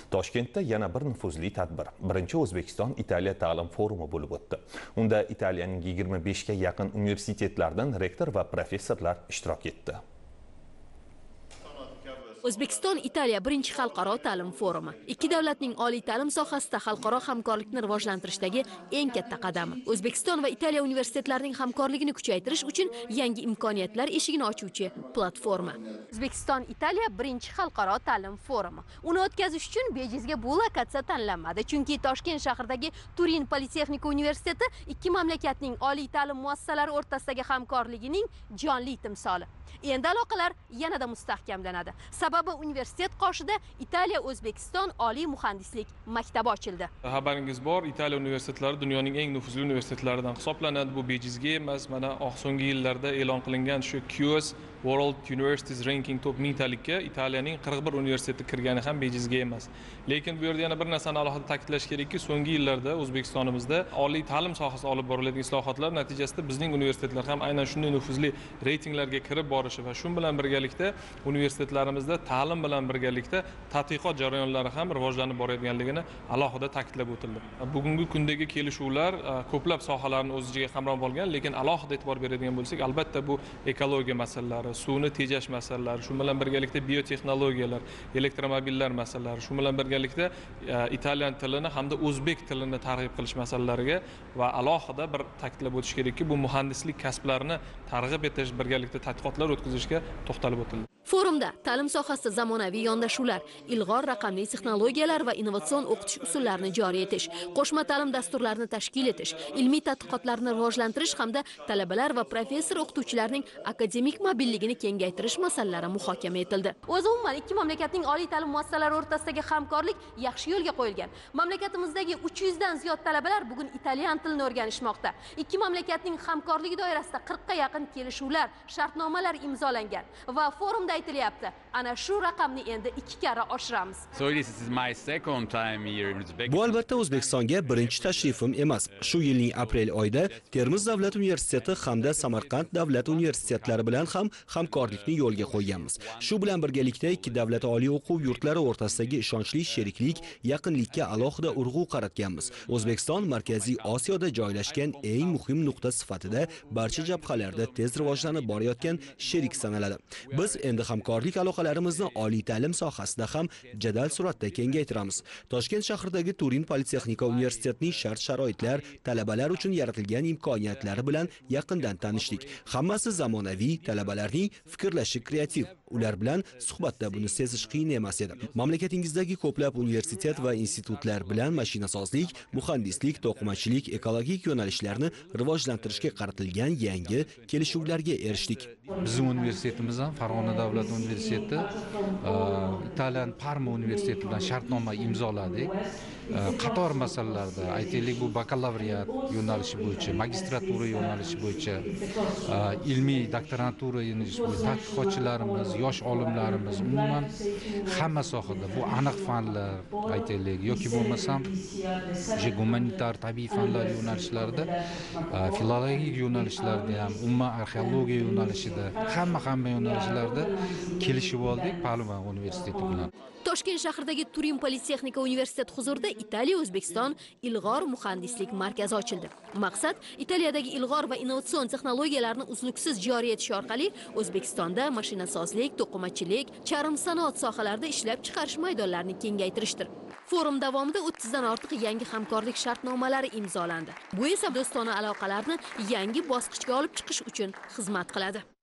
Toshkentda yana bir nufuzli tadbir. Birinchi O'zbekiston-Italiya ta'lim forumi bo'lib o'tdi. Unda Italiyaning 25 ga yaqin universitetlardan rektor va professorlar ishtirok etdi. O'zbekiston-Italiya birinchi xalqaro ta'lim forumi. Ikki davlatning oliy ta'lim sohasida xalqaro hamkorlikni rivojlantirishdagi eng katta qadami. O'zbekiston va Italiya universitetlarining hamkorligini kuchaytirish uchun yangi imkoniyatlar eshigini ochuvchi platforma. O'zbekiston-Italiya birinchi xalqaro ta'lim forumi. Uni o'tkazish uchun bejizga bu lokatsiya tanlanmadi, chunki Toshkent shahridagi Turin Politexnika universiteti ikki mamlakatning oliy ta'lim muassasalari o'rtasidagi hamkorligining jonli timsoli. Endi aloqalar yanada mustahkamlanadi. Sababi universitet qoshida Italiya O'zbekiston oliy muhandislik maktabi ochildi. Xabaringiz bor, Italiya universitetlari dunyoning eng nufuzli universitetlaridan hisoblanadi. Bu bejizga emas, mana so'nggi yillarda e'lon qilingan shu QS World Universities Ranking Top 1000 talikka Italiyaning 41 universiteti kirgani ham bejizga emas. Lekin bu yerda yana bir narsani alohida ta'kidlash kerakki, so'nggi yillarda O'zbekistonimizda oliy ta'lim sohasida olib boriladigan islohotlar natijasida bizning universitetlar ham aynan shunday nufuzli reytinglarga kirib borishi va shu bilan birgalikda universitetlarimizda ta'lim bilan birgalikda tadqiqot jarayonlari ham rivojlanib borayotganligini alohida ta'kidlab o'tildi. Bugungi kundagi kelishuvlar ko'plab sohalarni o'z ichiga qamrab olgan, lekin alohida e'tibor beradigan bo'lsak, albatta bu ekologiya masalalari, suvni tejash masalalari, shu bilan birgalikda biotexnologiyalar, elektromobillar masalalari, shu bilan birgalikda italyan tilini hamda o'zbek tilini targ'ib qilish masalalariga va alohida bir ta'kidlab o'tish kerakki, bu muhandislik kasblarini targ'ib etish, birgalikda tadqiqotlar o'tkazishga to'xtalib o'tildi. Forumda ta'lim sohasida zamonaviy yondashuvlar, ilg'or raqamli texnologiyalar va innovatsion o'qitish usullarini joriy etish, qo'shma ta'lim dasturlarini tashkil etish, ilmiy tadqiqotlarni rivojlantirish hamda talabalar va professor o'qituvchilarning akademik mobilligini kengaytirish masalalari muhokama etildi. O'zi umuman ikki mamlakatning oliy ta'lim muassasalari o'rtasidagi hamkorlik yaxshi yo'lga qo'yilgan. Mamlakatimizdagi 300 dan ziyod talabalar bugun italyan tilini o'rganishmoqda. Ikki mamlakatning hamkorligi doirasida 40 ga yaqin kelishuvlar, shartnomalar imzolangan va forumda aytilyapti, ana shu raqamni endi 2 karra oshiramiz. Bu albatta O'zbekistonga birinchi tashrifim emas. Shu yilning aprel oyida Termiz davlat universiteti hamda Samarqand davlat universitetlari bilan ham hamkorlikni yo'lga qo'yganmiz. Shu bilan birgalikda ikki davlat oliy o'quv yurtlari o'rtasidagi ishonchli sheriklik, yaqinlikka alohida urg'u qaratganmiz. O'zbekiston Markaziy Osiyoda joylashgan eng muhim nuqta sifatida barcha jabhalarda tez rivojlanib borayotgan sherik sanaladi. Biz endi hamkorlik aloqalarimizni oliy ta'lim sohasida ham jadal suratda kengaytiramiz. Toshkent shahridagi Turin Politexnika universitetining shart-sharoitlar, talabalar uchun yaratilgan imkoniyatlari bilan yaqindan tanishdik. Hammasi zamonaviy, talabalarning fikrlashi kreativ. Ular bilan suhbatda buni sezish qiyin emas edi. Mamlakatingizdagi ko'plab universitet va institutlar bilan mashinasozlik, muhandislik, to'qimachilik, ekologik yo'nalishlarni rivojlantirishga qaratilgan yangi kelishuvlarga erishdik. Bizning universitetimiz ham Farg'ona davlat universiteti, Italiyan Parma universiteti bilan shartnoma imzoladik. Qator masalalarda, aytaylik, bu bakalavriat yo'nalishi bo'yicha, magistratura yo'nalishi bo'yicha, ilmiy doktorantura yo'nalishi bo'yicha tadqiqotchilarimiz, yosh olimlarimiz umuman hamma sohada, bu aniq fanlar, aytaylik, yoki bo'lmasam gumanitar, tabiiy fanlar yo'nalishlarida, filologik yo'nalishlarda ham, umuman arxeologiya yo'nalishida, hamma yo'nalishlarda kelishib oldik Palma universiteti bilan. Toshkent shahridagi Turin Politexnika universiteti huzurida Italiya O'zbekiston ilg'or muhandislik markazi ochildi. Maqsad Italiyadagi ilg'or va innovatsion texnologiyalarni uzluksiz joriy etish orqali O'zbekistonda mashinasozlik, to'qimachilik, charm sanoat sohalarida ishlab chiqarish maydonlarini kengaytirishdir. Forum davomida 30 dan ortiq yangi hamkorlik shartnomalari imzolandi. Bu esa do'stona aloqalarni yangi bosqichga olib chiqish uchun xizmat qiladi.